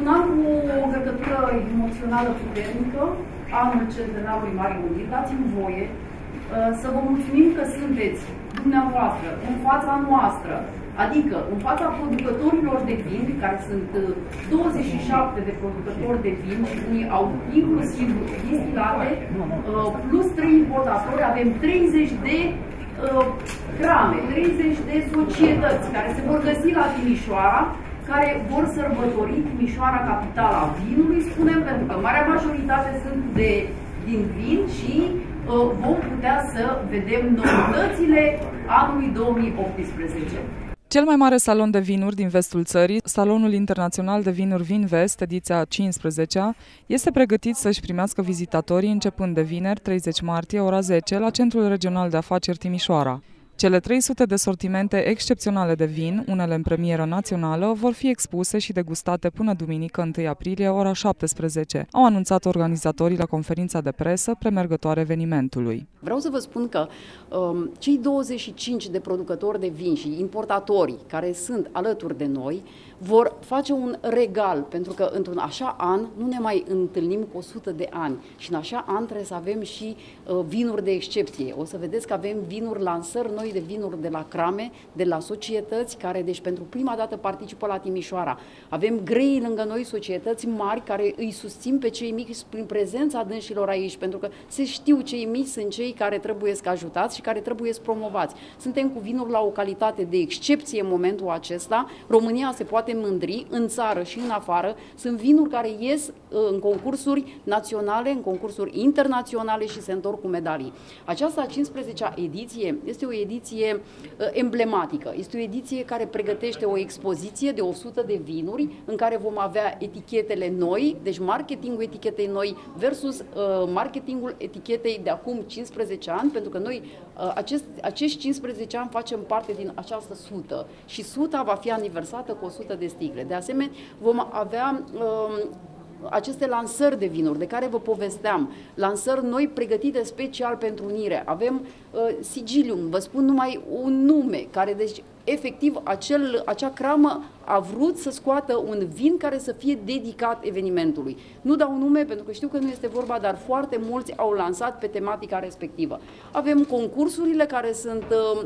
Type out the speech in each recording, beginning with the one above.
un an cu o încărcătură emoțională puternică, anul Centenarului Marii Uniri. Dați-mi voie să vă mulțumim că sunteți dumneavoastră în fața noastră, adică în fața producătorilor de vin, care sunt 27 de producători de vin și unii au inclusiv distilate, plus 3 importatori, avem 30 de crame, 30 de societăți care se vor găsi la Timișoara, care vor sărbători Timișoara, capitala vinului, spunem, pentru că marea majoritate sunt din vin și vom putea să vedem noutățile anului 2018. Cel mai mare salon de vinuri din vestul țării, Salonul Internațional de Vinuri Vinvest, ediția 15-a, este pregătit să-și primească vizitatorii începând de vineri, 30 martie, ora 10, la Centrul Regional de Afaceri Timișoara. Cele 300 de sortimente excepționale de vin, unele în premieră națională, vor fi expuse și degustate până duminică, 1 aprilie, ora 17, au anunțat organizatorii la conferința de presă premergătoare evenimentului. Vreau să vă spun că cei 25 de producători de vin și importatori care sunt alături de noi vor face un regal, pentru că într-un așa an nu ne mai întâlnim cu 100 de ani și în așa an trebuie să avem și vinuri de excepție. O să vedeți că avem vinuri, lansări noi de vinuri de la crame, de la societăți care, deci pentru prima dată participă la Timișoara. Avem grei lângă noi, societăți mari care îi susțin pe cei mici prin prezența dânșilor aici, pentru că se știu cei mici sunt cei care trebuie să ajutați și care trebuie să promovați. Suntem cu vinuri la o calitate de excepție în momentul acesta. România se poate mândri în țară și în afară. Sunt vinuri care ies în concursuri naționale, în concursuri internaționale și se întorc cu medalii. Aceasta 15-a ediție este o ediție emblematică. Este o ediție care pregătește o expoziție de 100 de vinuri în care vom avea etichetele noi, deci marketingul etichetei noi versus marketingul etichetei de acum 15 ani, pentru că noi acești 15 ani facem parte din această sută și suta va fi aniversată cu 100 de sticle. De asemenea, vom avea aceste lansări de vinuri de care vă povesteam, lansări noi pregătite special pentru unire. Avem Sigilium, vă spun numai un nume, care deci efectiv acea cramă a vrut să scoată un vin care să fie dedicat evenimentului. Nu dau nume pentru că știu că nu este vorba, dar foarte mulți au lansat pe tematica respectivă. Avem concursurile care sunt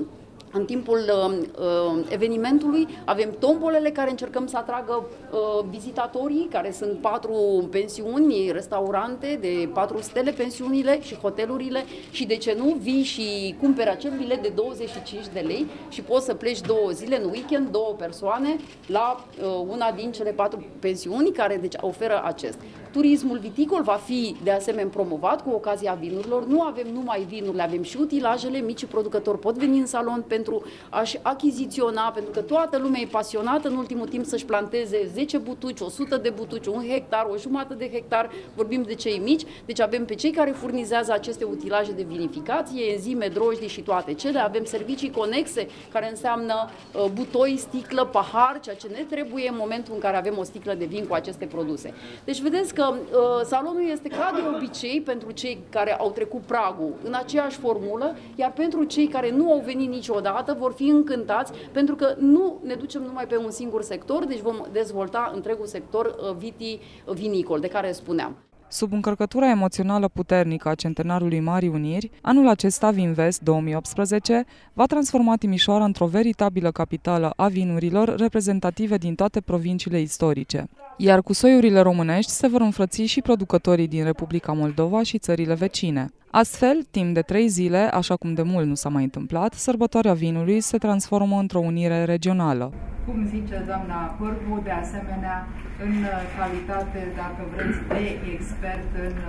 în timpul evenimentului, avem tombolele care încercăm să atragă vizitatorii, care sunt 4 pensiuni, restaurante de 4 stele, pensiunile și hotelurile și de ce nu, vii și cumperi acel bilet de 25 de lei și poți să pleci 2 zile în weekend, 2 persoane la una din cele 4 pensiuni care deci oferă acest. Turismul viticol va fi de asemenea promovat cu ocazia vinurilor. Nu avem numai vinurile, avem și utilajele. Micii producători pot veni în salon pentru a-și achiziționa, pentru că toată lumea e pasionată în ultimul timp să-și planteze 10 butuci, 100 de butuci, 1 hectar, o jumătate de hectar, vorbim de cei mici. Deci avem pe cei care furnizează aceste utilaje de vinificație, enzime, drojdii și toate cele. Avem servicii conexe care înseamnă butoi, sticlă, pahar, ceea ce ne trebuie în momentul în care avem o sticlă de vin cu aceste produse. Deci vedeți că salonul este ca de obicei pentru cei care au trecut pragul în aceeași formulă, iar pentru cei care nu au venit niciodată vor fi încântați, pentru că nu ne ducem numai pe un singur sector, deci vom dezvolta întregul sector vitivinicol, de care spuneam. Sub încărcătura emoțională puternică a Centenarului Marii Uniri, anul acesta Vinvest 2018 va transforma Timișoara într-o veritabilă capitală a vinurilor reprezentative din toate provinciile istorice. Iar cu soiurile românești se vor înfrăți și producătorii din Republica Moldova și țările vecine. Astfel, timp de 3 zile, așa cum de mult nu s-a mai întâmplat, sărbătoarea vinului se transformă într-o unire regională. Cum zice doamna Pârvu, de asemenea, în calitate, dacă vreți, de expert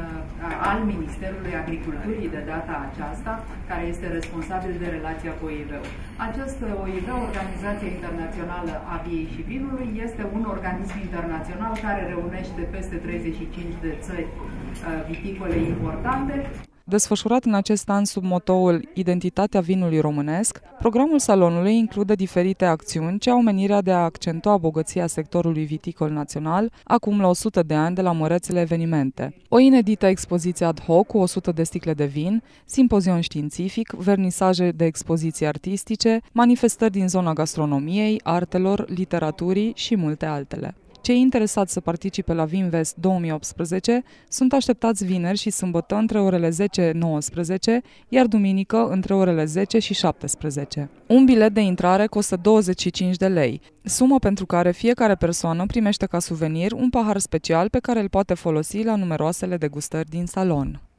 al Ministerului Agriculturii de data aceasta, care este responsabil de relația cu OIV-ul. Acest OIV, Organizația Internațională a Viei și Vinului, este un organism internațional care reunește peste 35 de țări viticole importante. Desfășurat în acest an sub motoul Identitatea vinului românesc, programul salonului include diferite acțiuni ce au menirea de a accentua bogăția sectorului viticol național acum la 100 de ani de la mărețele evenimente. O inedită expoziție ad hoc cu 100 de sticle de vin, simpozion științific, vernisaje de expoziții artistice, manifestări din zona gastronomiei, artelor, literaturii și multe altele. Cei interesați să participe la Vinvest 2018 sunt așteptați vineri și sâmbătă între orele 10-19, iar duminică între orele 10 și 17. Un bilet de intrare costă 25 de lei, sumă pentru care fiecare persoană primește ca suvenir un pahar special pe care îl poate folosi la numeroasele degustări din salon.